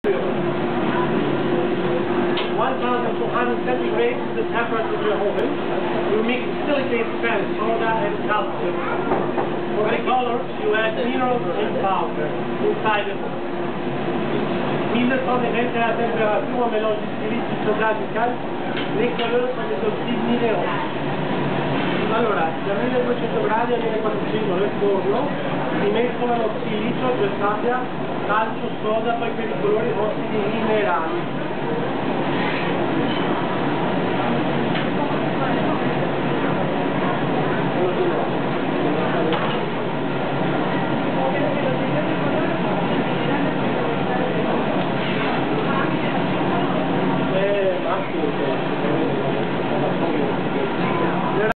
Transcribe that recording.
1,200 centigrade is the temperature of your oven. You mix silicate sand, soda, and calcium. For the color, you add minerals and powder inside the oven. Il sont restés à température en mélange d'huile de soda du calcio. Les couleurs sont des oxydes minéraux. Allora, da 1200 gradi a 1400 nel forno si mescolano silicio, cioè sabbia, calcio, soda, poi per i colori ossidi minerali.